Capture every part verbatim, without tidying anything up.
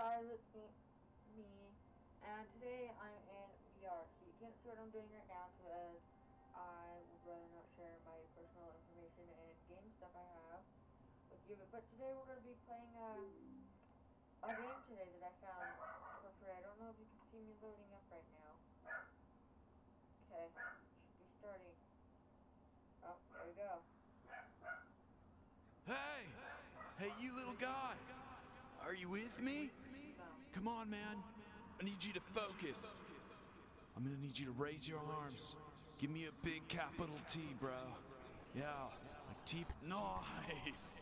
guys, it's me, me, and today I'm in V R. So you can't see what I'm doing right now because I would rather not share my personal information and game stuff I have with you. But today we're going to be playing a, a game today that I found for free. I don't know if you can see me loading up right now. Okay, should be starting. Oh, there we go. Hey! Hey, you little guy! Are you with me? No. Come on, man. I need you to focus. I'm gonna need you to raise your arms. Give me a big capital T, bro. Yeah, like T. Nice!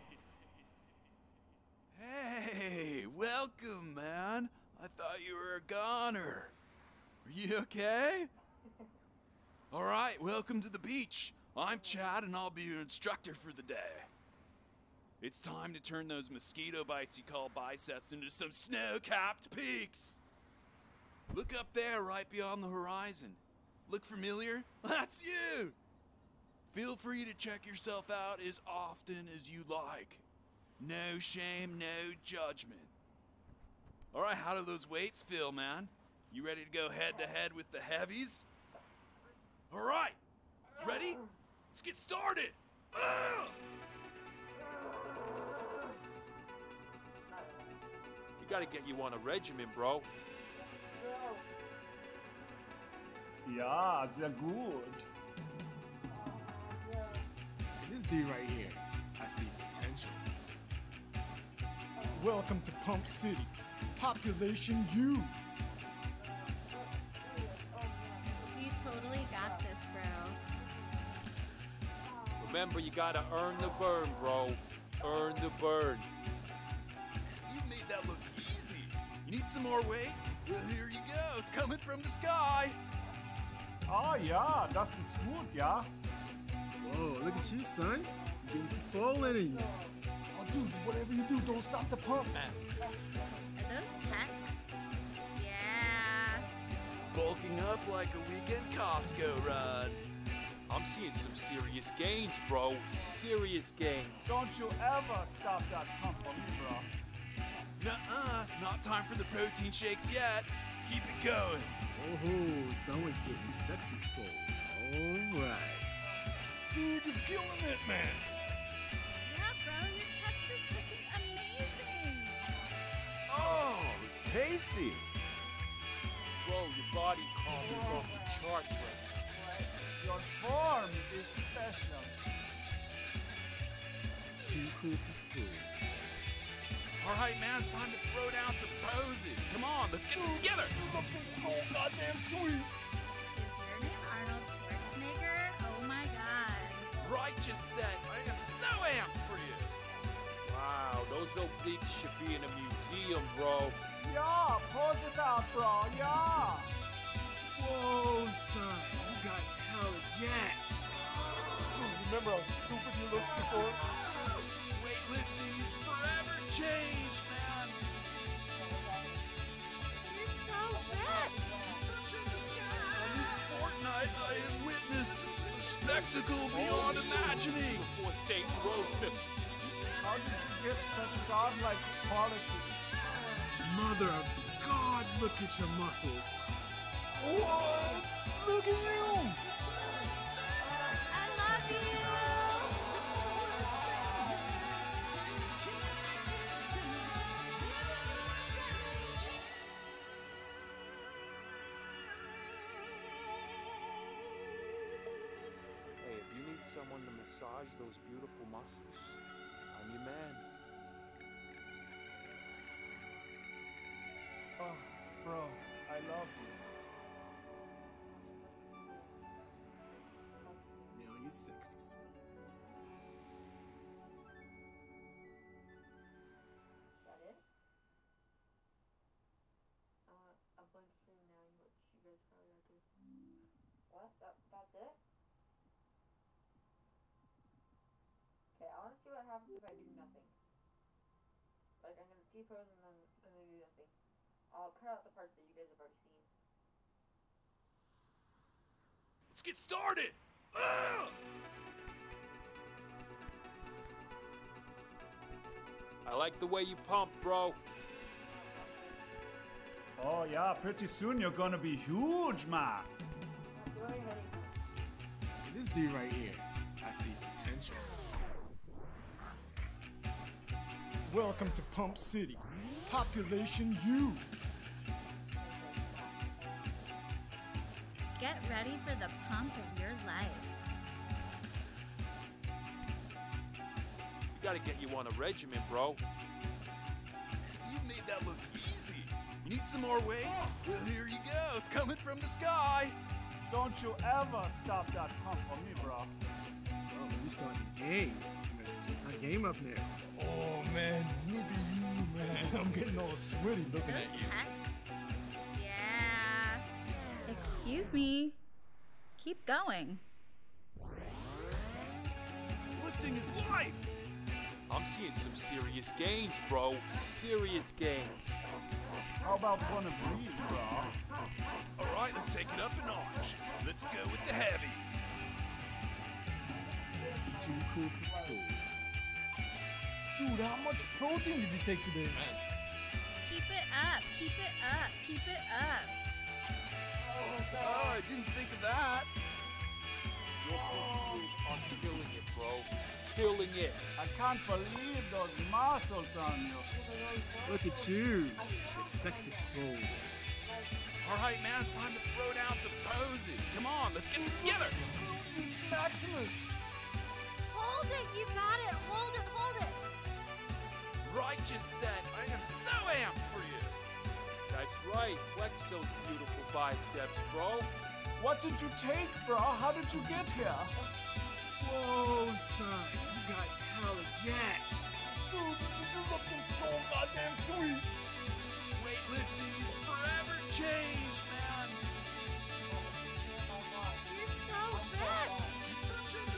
Hey, welcome, man. I thought you were a goner. Are you okay? Alright, welcome to the beach. I'm Chad, and I'll be your instructor for the day. It's time to turn those mosquito bites you call biceps into some snow-capped peaks. Look up there right beyond the horizon. Look familiar? That's you! Feel free to check yourself out as often as you like. No shame, no judgment. Alright, how do those weights feel, man? You ready to go head-to-head with the heavies? Alright, ready? Let's get started! Ugh! We gotta get you on a regimen, bro. Yeah, they're good. This dude right here, I see potential. Welcome to Pump City. Population U. You totally got this, bro. Remember, you gotta earn the burn, bro. Earn the burn. You made that look easy. You need some more weight? Well, here you go. It's coming from the sky. Ah, yeah, das ist gut, yeah. Whoa, look at you, son. You're getting some swollen in you. Oh, dude, whatever you do, don't stop the pump, man. Are those pecs? Yeah. Bulking up like a weekend Costco run. I'm seeing some serious gains, bro. Serious gains. Don't you ever stop that pump for me, bro. Nuh-uh, not time for the protein shakes yet. Keep it going. Oh, someone's getting sexy swole. Alright. Dude, you're killing it, man. Yeah, bro, your chest is looking amazing. Oh, tasty. Bro, your body comp is off the charts right now. Your form is special. Too cool for school. All right, man, it's time to throw down some poses. Come on, let's get this together. You're looking so goddamn sweet. Is your name Arnold Schwarzenegger? Oh my god. Righteous set. I am so amped for you. Wow, those obliques should be in a museum, bro. Yeah, pose it out, bro, yeah. Whoa, son. You got hella jacked. Dude, remember how stupid you looked before? Weightlifting is forever changed, man. You're so ripped. On this fortnight, I have witnessed a spectacle beyond imagining. Before Saint Joseph. How did you get such godlike qualities? Mother of God, look at your muscles. What? Look at you! I love you. Hey, if you need someone to massage those beautiful muscles, I'm your man. Oh, bro, I love you. Now you're sexy swole. Is that it? I want a blank screen now, which you guys probably are too. What? That, that's it? Okay, I want to see what happens if I do nothing. Like, I'm going to T-pose and then I'm going to do nothing. I'll cut out the parts that you guys have already seen. Let's get started. Ugh! I like the way you pump, bro. Oh yeah, pretty soon you're gonna be huge, man. I'm doing anything. This dude right here, I see potential. Welcome to Pump City. Population U. Get ready for the pump of your life. We gotta get you on a regimen, bro. You made that look easy. Need some more weight? Well, here you go. It's coming from the sky. Don't you ever stop that pump for me, bro. Oh, we starting the game. Better keep my game up now. Oh man, look at you, man. I'm getting all sweaty looking Those at you. pecs. Yeah. Excuse me. Keep going. Lifting is life. I'm seeing some serious gains, bro. Serious gains. How about one of these, bro? All right, let's take it up a notch. Let's go with the heavies. Too cool for school. Dude, how much protein did you take today, man? Keep it up. Keep it up. Keep it up. Oh, I didn't think of that. Your crews are killing it, bro. Killing it. I can't believe those muscles on you. Look at you. It's sexy swole. All right, man, it's time to throw down some poses. Come on, let's get this together. Gluteus maximus. Hold it. You got it. Hold it. Hold it. Righteous set. I am so amped for you. That's right. Flex those beautiful biceps, bro. What did you take, bro? How did you get here? Whoa, son. You got hella jacked. Dude, you're looking so goddamn sweet. Weightlifting is forever changed, man. You're so ripped.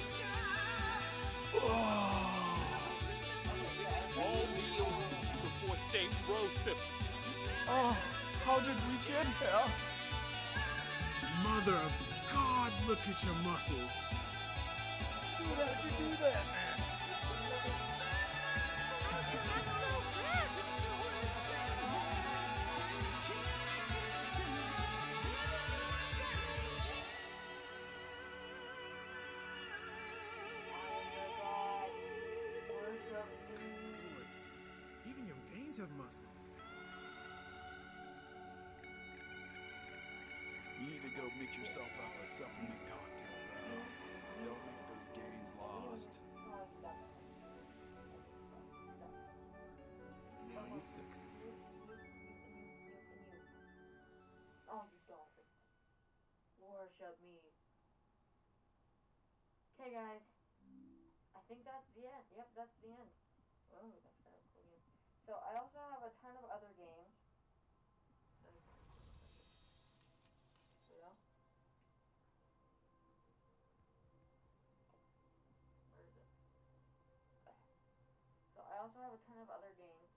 All meal before Saint Joseph. Oh, how did we get here? Mother of God, look at your muscles. Dude, how'd you do that, man? Boy, even your veins have muscles. You need to go make yourself up a supplement cocktail, bro. Don't make those gains lost. Now you're sexy swole. Oh, you dolphins. Worship me. Okay, guys. I think that's the end. Yep, that's the end. Oh, that's kind of cool game. So, I also have a ton of other games. You know? Where is it? So, I also have a ton of other games.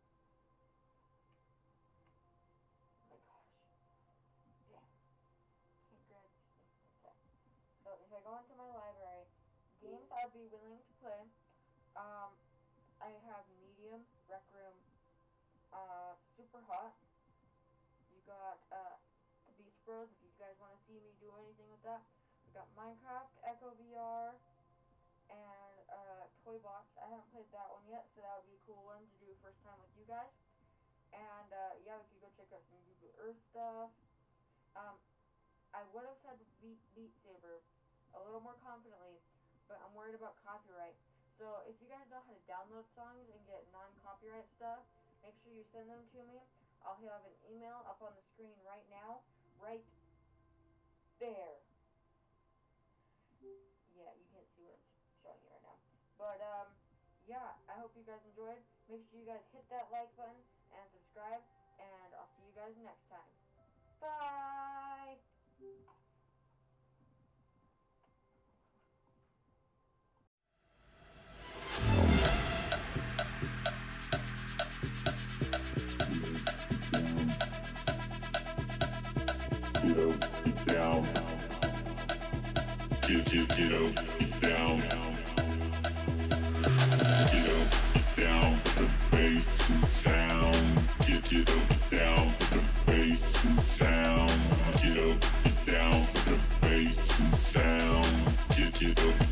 Oh my gosh. Yeah. Can't grab these things. Okay. So if I go into my library, games I'd be willing to play, um, I have medium, rec room, uh, super hot. You got, uh, Beach Bros, if you guys want to see me do anything with that. We got Minecraft, Echo V R, and, uh, Toy Box. I haven't played that one yet, so that would be a cool one to do first time with you guys. And, uh, yeah, we could go check out some Google Earth stuff. Um, I would have said Beat, Beat Saber a little more confidently, but I'm worried about copyright. So if you guys know how to download songs and get non-copyright stuff, make sure you send them to me. I'll have an email up on the screen right now, right there. Yeah, you can't see what I'm showing you right now. But, um, yeah, I hope you guys enjoyed. Make sure you guys hit that like button and subscribe, and I'll see you guys next time. Bye! Get up, get down. Get, get, get up, get down. Get up, get down. The bass and sound. Get, get up, get down. The bass. down. The bass and sound. Get, get up.